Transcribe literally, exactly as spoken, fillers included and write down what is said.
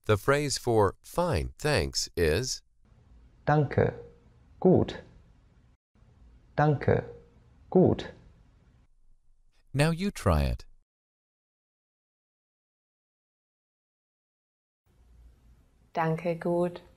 The phrase for fine, thanks is Danke, gut. Danke, gut. Now you try it. Danke, gut.